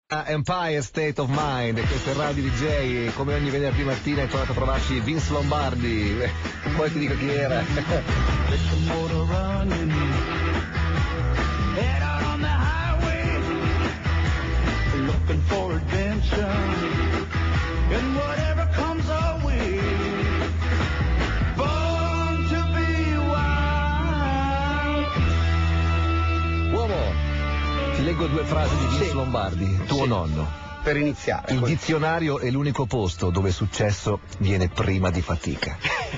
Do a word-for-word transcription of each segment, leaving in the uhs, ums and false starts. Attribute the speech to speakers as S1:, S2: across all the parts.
S1: Empire State of Mind, questo è Radio D J, come ogni venerdì mattina è tornato a trovarci Vince Lombardi, poi ti dico chi era. Ti leggo due frasi di Vince sì. Lombardi, tuo sì. nonno.
S2: Per iniziare.
S1: Il dizionario è l'unico posto dove successo viene prima di fatica.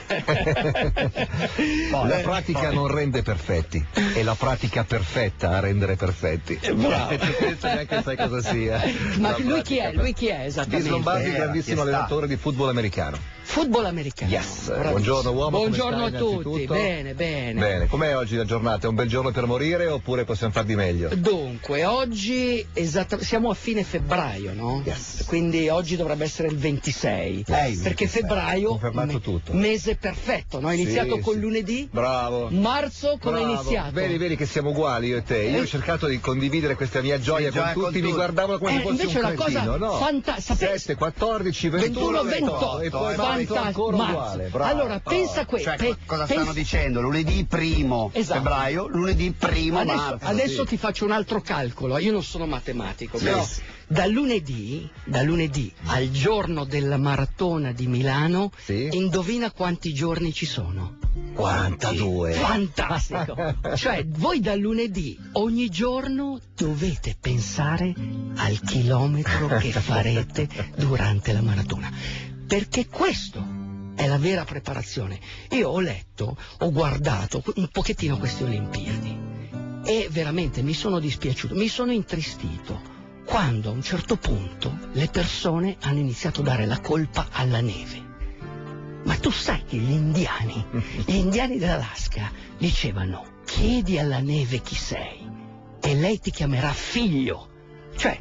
S2: Poi,
S1: la pratica
S2: poi.
S1: non rende perfetti, è la pratica perfetta a rendere perfetti.
S2: Bravo.
S1: Penso neanche sai cosa sia.
S3: Ma lui chi è? Lui chi è esattamente?
S1: Vince Lombardi,
S2: eh,
S1: grandissimo allenatore di football americano.
S3: Football americano.
S1: Yes. Buongiorno uomo.
S3: Buongiorno a
S1: stai,
S3: tutti. Bene, bene.
S1: Bene, com'è oggi la giornata? È un bel giorno per morire oppure possiamo far di meglio?
S3: Dunque, oggi esatta, siamo a fine febbraio, no?
S1: Yes.
S3: Quindi oggi dovrebbe essere il ventisei.
S1: Lei,
S3: perché
S1: ventisei.
S3: febbraio
S1: Confermato
S3: me,
S1: tutto.
S3: Mese perfetto, no? È iniziato
S1: Sì,
S3: con
S1: sì.
S3: lunedì.
S1: Bravo.
S3: Marzo come è
S1: Bravo.
S3: iniziato?
S1: Vedi, vedi che siamo uguali io e te. Io
S3: Eh.
S1: ho cercato di condividere questa mia gioia
S2: Sì,
S1: con
S2: gioia
S1: tutti,
S2: con
S1: mi
S2: tutti.
S1: guardavano come
S3: Eh,
S1: se fossi
S3: invece
S1: un
S3: è una cosa
S1: cretino, no?
S3: fanta- sapete-
S1: sette, quattordici, ventuno,
S3: ventotto,
S1: e poi
S3: fantastico.
S1: ancora
S3: Marzo.
S1: uguale. Bravo.
S3: Allora, pensa questo.
S2: Cioè,
S3: pe-
S2: cosa
S3: pensa-
S2: stanno dicendo? Lunedì primo
S3: Esatto.
S2: febbraio, lunedì primo
S3: Adesso,
S2: marzo.
S3: adesso
S1: sì.
S3: ti faccio un altro calcolo, io non sono matematico,
S2: Sì.
S3: però da lunedì, da lunedì al giorno della maratona di Milano,
S1: Sì.
S3: indovina quanti giorni ci sono?
S1: quarantadue.
S3: Fantastico! Cioè, voi da lunedì ogni giorno dovete pensare al chilometro che farete durante la maratona, perché questo è la vera preparazione. Io ho letto, ho guardato un pochettino queste Olimpiadi e veramente mi sono dispiaciuto, mi sono intristito quando a un certo punto le persone hanno iniziato a dare la colpa alla neve. Ma tu sai che gli indiani, gli indiani dell'Alaska dicevano: chiedi alla neve chi sei e lei ti chiamerà figlio. Cioè,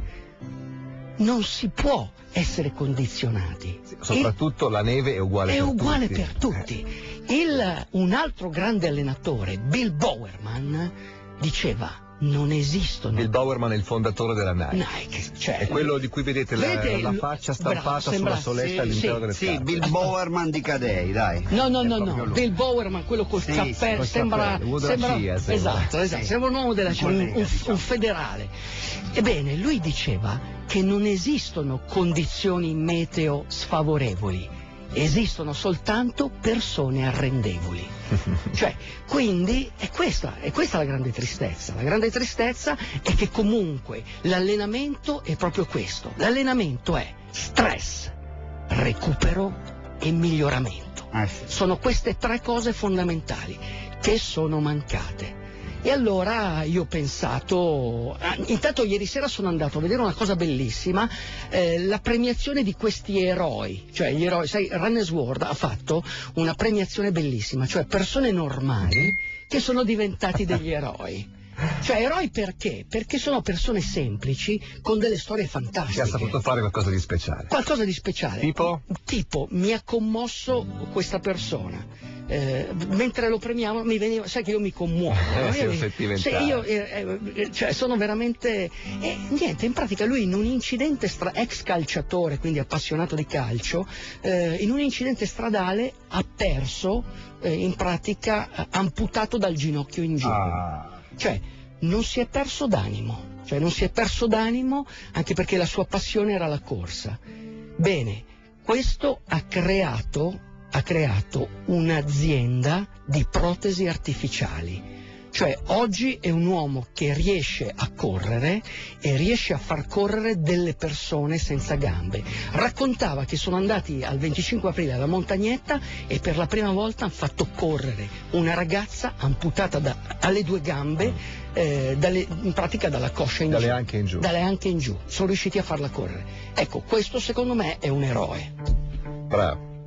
S3: non si può essere condizionati.
S1: Soprattutto la neve è uguale
S3: È
S1: per
S3: uguale
S1: tutti.
S3: per tutti. Il, un altro grande allenatore, Bill Bowerman, diceva: non esistono.
S1: Bill Bowerman è il fondatore della Nike.
S3: Nike, cioè,
S1: È quello di cui vedete la,
S3: Vede,
S1: la faccia stampata
S3: bravo, sembra-
S1: sulla soletta
S3: sì,
S1: all'interno
S3: sì,
S1: delle
S2: Sì,
S1: scarpe.
S2: Bill Bowerman di Cadei, dai.
S3: No, no,
S2: È
S3: no,
S2: proprio
S3: no,
S2: lui.
S3: Bill Bowerman, quello col
S2: Sì,
S3: cappello,
S2: col
S3: sembra,
S1: cappello, uomo della
S3: sembra,
S1: C I A, sembra.
S3: esatto, esatto,
S2: Sì.
S3: sembra un uomo della C I A, un,
S2: Collega,
S3: un-
S2: diciamo.
S3: un federale. Ebbene, lui diceva che non esistono condizioni meteo sfavorevoli, esistono soltanto persone arrendevoli. Cioè, quindi è questa, è questa la grande tristezza. La grande tristezza è che comunque l'allenamento è proprio questo. L'allenamento è stress, recupero e miglioramento.
S2: Eh sì.
S3: Sono queste tre cose fondamentali che sono mancate. E allora io ho pensato, ah, intanto ieri sera sono andato a vedere una cosa bellissima, eh, la premiazione di questi eroi, cioè gli eroi, sai, Runner's World ha fatto una premiazione bellissima, cioè persone normali che sono diventati degli eroi. Cioè eroi perché? Perché sono persone semplici con delle storie
S1: Che ha
S3: fantastiche.
S1: saputo fare qualcosa di speciale.
S3: Qualcosa di speciale.
S1: Tipo?
S3: Tipo, mi ha commosso questa persona. Eh, mentre lo premiamo mi veniva, sai che io mi commuovo,
S1: Eh,
S3: no?
S1: sei un
S3: Io-
S1: sentimentale.
S3: sì, io eh, eh, cioè, sono veramente e niente, in pratica lui in un incidente stra- ex calciatore, quindi appassionato di calcio, eh, in un incidente stradale ha perso, eh, in pratica eh, amputato dal ginocchio in giù.
S2: Ah.
S3: Cioè non si è perso d'animo, cioè non si è perso d'animo anche perché la sua passione era la corsa. Bene, questo ha creato ha creato un'azienda di protesi artificiali. Cioè oggi è un uomo che riesce a correre e riesce a far correre delle persone senza gambe. Raccontava che sono andati al venticinque aprile alla Montagnetta e per la prima volta hanno fatto correre una ragazza amputata da, alle due gambe, eh, dalle, in pratica dalla coscia in
S1: Dalle
S3: giù.
S1: anche in giù.
S3: Dalle anche in giù. Sono riusciti a farla correre. Ecco, questo secondo me è un eroe.
S1: Bravo.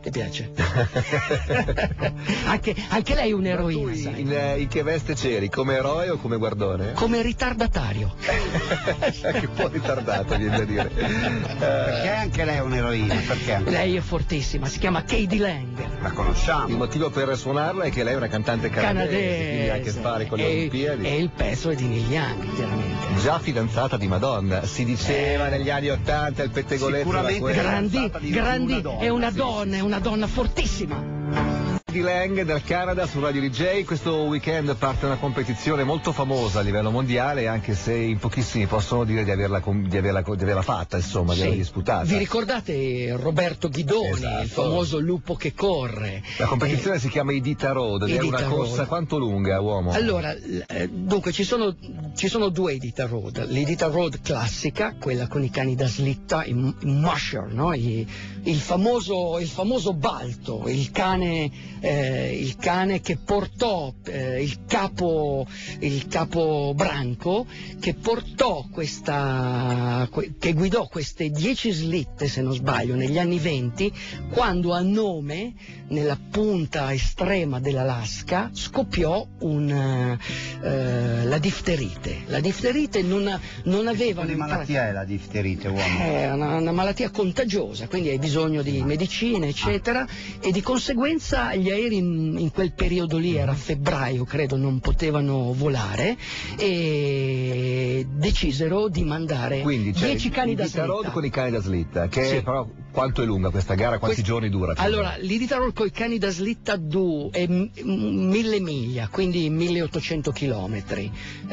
S3: Ti piace? anche, anche lei è un'eroina,
S1: Tu
S3: sai.
S1: in, in, in che veste c'eri? Come eroe o come guardone?
S3: Come ritardatario.
S1: Anche un po' ritardata, viene da dire.
S2: Perché anche lei è un'eroina? Perché?
S3: Lei è fortissima, si chiama Katie Lang.
S2: La conosciamo.
S1: Il motivo per suonarla è che lei è una cantante canadese, quindi ha a che
S3: Canadese.
S1: fare con le
S3: E-
S1: Olimpiadi.
S3: E il pezzo è di Neil Young, chiaramente.
S1: Già fidanzata di Madonna, si diceva negli anni Ottanta il pettegolezzo
S2: Sicuramente
S1: era quello.
S3: Grandi,
S2: fidanzata di
S3: grandi,
S2: una donna,
S3: è una
S2: sì,
S3: donna,
S2: sì,
S3: è una donna fortissima.
S1: Di Lang dal Canada su Radio D J. Questo weekend parte una competizione molto famosa a livello mondiale, anche se in pochissimi possono dire di averla, com- di averla, di averla fatta, insomma, di
S3: Sì.
S1: averla disputata.
S3: Vi ricordate Roberto Ghidoni,
S1: Esatto.
S3: il famoso lupo che corre?
S1: La competizione si chiama Idita Road ed è
S3: Idita
S1: una corsa
S3: Road.
S1: quanto lunga, uomo?
S3: Allora, l- eh, dunque ci sono, ci sono due Idita Road, l'Idita Road classica, quella con i cani da slitta, i, m- i musher, no? I- il, famoso, il famoso balto, il cane, eh, il cane che portò eh, il capo, il capo branco, che portò questa, que- che guidò queste dieci slitte, se non sbaglio, negli anni venti, quando a Nome, nella punta estrema dell'Alaska, scoppiò un, eh, la difterite. La difterite non, non aveva...
S2: Che malattia è la difterite, uomo?
S3: È una, una malattia contagiosa, quindi hai bisogno di medicine, eccetera, e di conseguenza gli aerei in, in quel periodo lì, era febbraio, credo, non potevano volare e decisero di mandare
S1: Quindi c'è
S3: dieci cani da
S1: Idita Road
S3: slitta.
S1: con i cani da slitta, che
S3: Sì.
S1: però quanto è lunga questa gara? Quanti
S3: Quest-
S1: giorni dura? più o
S3: Allora,
S1: meno?
S3: l'Idita Road con i cani da slitta du è m- m- mille miglia, quindi milleottocento chilometri.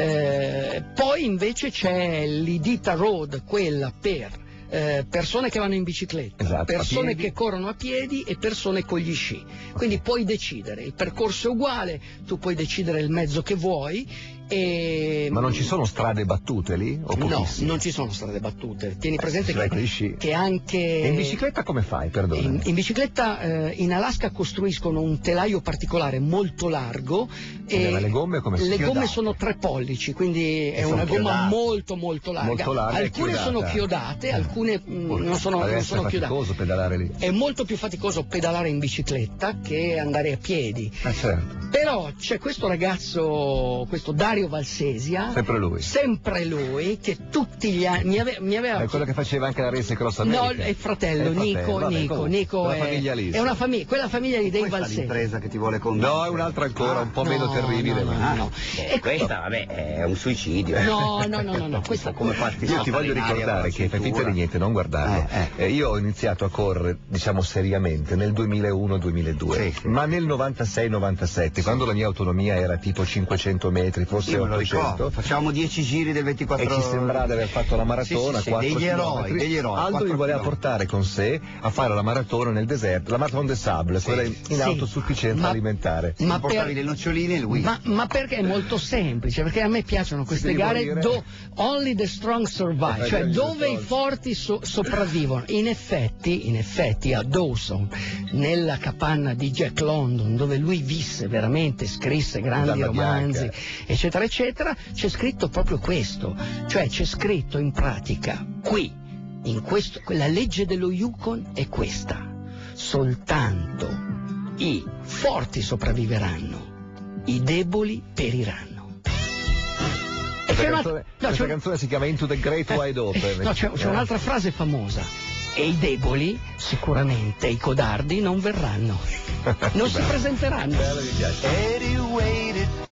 S3: Eh, poi invece c'è l'Idita Road, quella per eh, persone che vanno in bicicletta,
S1: Esatto, a
S3: persone
S1: piedi.
S3: che corrono a piedi e persone con gli sci. Quindi puoi decidere, il percorso è uguale, tu puoi decidere il mezzo che vuoi. E...
S1: Ma non ci sono strade battute lì? O
S3: No,
S1: pochissime?
S3: non ci sono strade battute. Tieni presente
S1: si vai con gli
S3: che,
S1: sci.
S3: che anche...
S1: E in bicicletta come fai, perdona?
S3: In, in bicicletta eh, in Alaska costruiscono un telaio particolare molto largo e
S1: Ma le gomme come sono?
S3: le gomme
S2: Chiodate.
S3: sono tre pollici, quindi è
S2: sono
S3: una gomma
S2: chiodate.
S3: molto molto larga.
S1: Molto larga e
S3: alcune
S1: chiodata.
S3: sono chiodate, alcune mh,
S1: Pure.
S3: non sono,
S1: Deve
S3: non
S1: essere
S3: sono chiodate.
S1: faticoso pedalare lì.
S3: È molto più faticoso pedalare in bicicletta che andare a piedi.
S1: Eh certo,
S3: Però c'è questo ragazzo, questo Dario Valsesia,
S1: sempre lui.
S3: sempre lui, che tutti gli anni mi, ave- mi aveva...
S1: È quello che faceva anche la Race Cross America.
S3: No, è il fratello,
S1: È il fratello,
S3: Nico,
S1: vabbè,
S3: Nico,
S1: comunque,
S3: Nico
S1: quella
S3: è,
S1: famiglia lì.
S3: è una famiglia, quella famiglia di Dave
S2: Questa è
S3: Valsesia.
S2: l'impresa che ti vuole convincere.
S1: No, è un'altra ancora, un po'
S3: No,
S1: meno terribile.
S3: no,
S1: ma...
S3: no, no.
S2: Eh, questa, vabbè, è un suicidio.
S3: No, no, no, no, no, questa
S2: come farti
S1: Io ti
S2: saltare
S1: voglio
S2: in aria
S1: ricordare
S2: con la
S1: che fai finta
S2: cintura.
S1: di niente, non guardarlo.
S2: Eh,
S1: Eh, io ho iniziato a correre, diciamo seriamente, nel duemilauno duemiladue,
S2: Sì, sì.
S1: ma nel novantasei novantasette, quando la mia autonomia era tipo cinquecento metri, forse
S2: Io me lo ricordo,
S1: ottocento,
S2: facciamo dieci giri del ventiquattro
S1: e ci sembrava di aver fatto la maratona,
S2: Sì, sì, sì,
S1: quattro
S2: degli eroi,
S1: chilometri.
S2: degli eroi,
S1: Aldo
S2: quattro
S1: mi voleva
S2: chilometri.
S1: portare con sé a fare la maratona nel deserto, la Marathon des Sables,
S2: Sì.
S1: quella in
S3: Sì.
S1: autosufficienza
S3: Ma-
S1: alimentare.
S3: Ma
S2: portavi
S3: per-
S2: le noccioline e lui.
S3: Ma, ma perché è molto semplice, perché a me piacciono queste
S1: devi
S3: gare
S1: morire.
S3: do, only the strong survive,
S1: Eh,
S3: cioè
S1: only the
S3: dove
S1: strong.
S3: i forti so- sopravvivono. In effetti, in effetti a Dawson, nella capanna di Jack London, dove lui visse veramente, scrisse grandi
S1: Dalla
S3: romanzi,
S1: bianca.
S3: eccetera, eccetera, c'è scritto proprio questo, cioè c'è scritto in pratica qui, in questo, la legge dello Yukon è questa: soltanto i forti sopravviveranno, i deboli periranno. E
S1: Questa,
S3: c'è
S1: canzone,
S3: un'altra, no,
S1: questa
S3: c'è-
S1: canzone si chiama Into the Great
S3: eh,
S1: Wide Open.
S3: eh, no, c'è, c'è
S1: Eh.
S3: un'altra frase famosa: e i deboli, sicuramente i codardi, non verranno, non si presenteranno.
S1: Bello, mi piace.
S2: Eddie waited